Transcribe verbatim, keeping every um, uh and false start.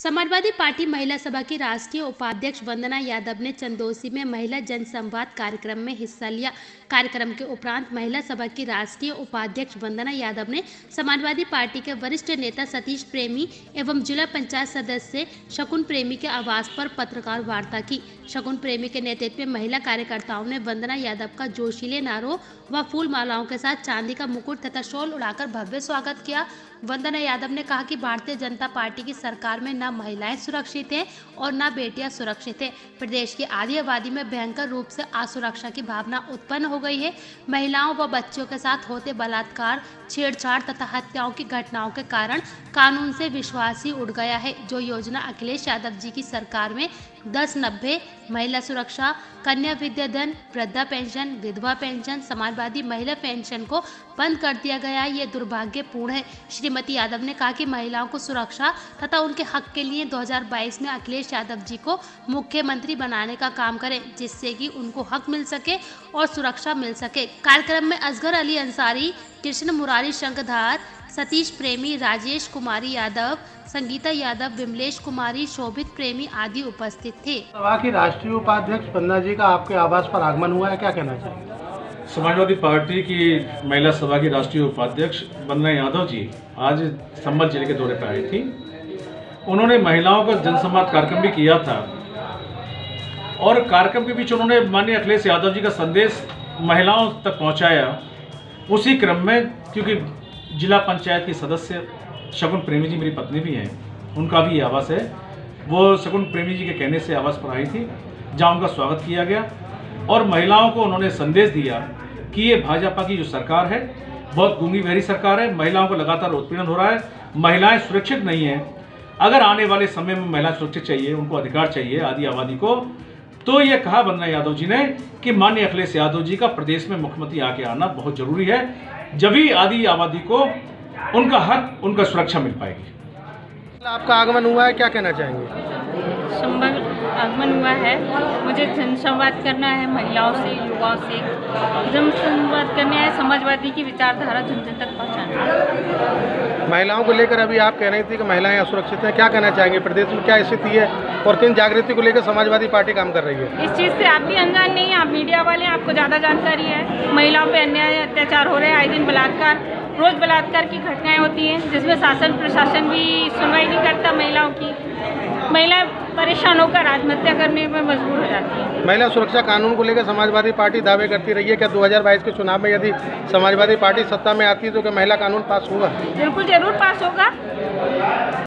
Samajwadi party महिला सभा की राष्ट्रीय उपाध्यक्ष वंदना यादव ने चंदौसी में महिला जनसंवाद कार्यक्रम में हिस्सा लिया। कार्यक्रम के उपरांत महिला सभा की राष्ट्रीय उपाध्यक्ष वंदना यादव ने समाजवादी पार्टी के वरिष्ठ नेता सतीश प्रेमी एवं जिला पंचायत सदस्य शकुन प्रेमी के आवास पर पत्रकार वार्ता की। शकुन प्रेमी के नेतृत्व में महिला कार्यकर्ताओं ने वंदना यादव का जोशीले नारों व फूल मालाओं के साथ चांदी का मुकुट तथा शॉल उड़ाकर भव्य स्वागत किया। वंदना यादव ने कहा कि भारतीय जनता पार्टी की सरकार में न महिलाएं सुरक्षित हैं और न बेटियां सुरक्षित हैं। प्रदेश की आधी आबादी में भयंकर रूप से असुरक्षा की भावना उत्पन्न हो गई है। महिलाओं व बच्चों के साथ होते बलात्कार, छेड़छाड़ तथा हत्याओं की घटनाओं के कारण कानून से विश्वास ही उड़ गया है। जो योजना अखिलेश यादव जी की सरकार में दस नब्बे महिला सुरक्षा, कन्या विद्याधन, वृद्धा पेंशन, विधवा पेंशन, समाजवादी महिला पेंशन को बंद कर दिया गया है, ये दुर्भाग्यपूर्ण है। श्रीमती यादव ने कहा कि महिलाओं को सुरक्षा तथा उनके हक के लिए दो हज़ार बाईस में अखिलेश यादव जी को मुख्यमंत्री बनाने का काम करें, जिससे कि उनको हक मिल सके और सुरक्षा मिल सके। कार्यक्रम में असगर अली अंसारी, कृष्ण मुरारी शंखधार, सतीश प्रेमी, राजेश कुमारी यादव, संगीता यादव, विमलेश कुमारी, शोभित प्रेमी आदि उपस्थित थे। सभा की राष्ट्रीय उपाध्यक्ष वंदना जी का आपके आवास पर आगमन हुआ है, क्या कहना चाहिए? समाजवादी पार्टी की महिला सभा की राष्ट्रीय उपाध्यक्ष वंदना यादव जी आज संभल जिले के दौरे पर आई थी। उन्होंने महिलाओं का जनसंवाद कार्यक्रम भी किया था और कार्यक्रम के बीच उन्होंने माननीय अखिलेश यादव जी का संदेश महिलाओं तक पहुंचाया। उसी क्रम में क्योंकि जिला पंचायत की सदस्य शकुन प्रेमी जी मेरी पत्नी भी हैं, उनका भी आवास है, वो शकुन प्रेमी जी के कहने से आवास पर आई थी, जहां उनका स्वागत किया गया और महिलाओं को उन्होंने संदेश दिया कि ये भाजपा की जो सरकार है बहुत गूंगी बहरी सरकार है। महिलाओं को लगातार उत्पीड़न हो रहा है, महिलाएं सुरक्षित नहीं हैं। अगर आने वाले समय में महिला सुरक्षित चाहिए, उनको अधिकार चाहिए आदि आबादी को, तो ये कहा वंदना यादव जी ने कि माननीय अखिलेश यादव जी का प्रदेश में मुख्यमंत्री आके आना बहुत जरूरी है, जभी आदि आबादी को उनका हक, उनका सुरक्षा मिल पाएगी। आपका आगमन हुआ है, क्या कहना चाहेंगे? संभल आगमन हुआ है, मुझे जनसंवाद करना है महिलाओं से, युवाओं से जनसंवाद करना है, समाजवादी की विचारधारा जन जन तक पहुँचाना है। महिलाओं को लेकर अभी आप कह रही थी कि महिलाएं असुरक्षित हैं, क्या कहना चाहेंगे? प्रदेश में क्या स्थिति है और किन जागृति को लेकर समाजवादी पार्टी काम कर रही है? इस चीज़ से आप भी अनजान नहीं हैं, आप मीडिया वाले, आपको ज़्यादा जानकारी है। महिलाओं पर अन्याय अत्याचार हो रहे हैं, आए दिन बलात्कार, रोज बलात्कार की घटनाएं होती हैं, जिसमें शासन प्रशासन भी सुनवाई नहीं करता महिलाओं की। महिलाएं परेशान होकर आत्महत्या करने में मजबूर हो जाती हैं। महिला सुरक्षा कानून को लेकर समाजवादी पार्टी दावे करती रही है, क्या दो हज़ार बाईस के चुनाव में यदि समाजवादी पार्टी सत्ता में आती है तो क्या महिला कानून पास होगा? बिल्कुल जरूर पास होगा।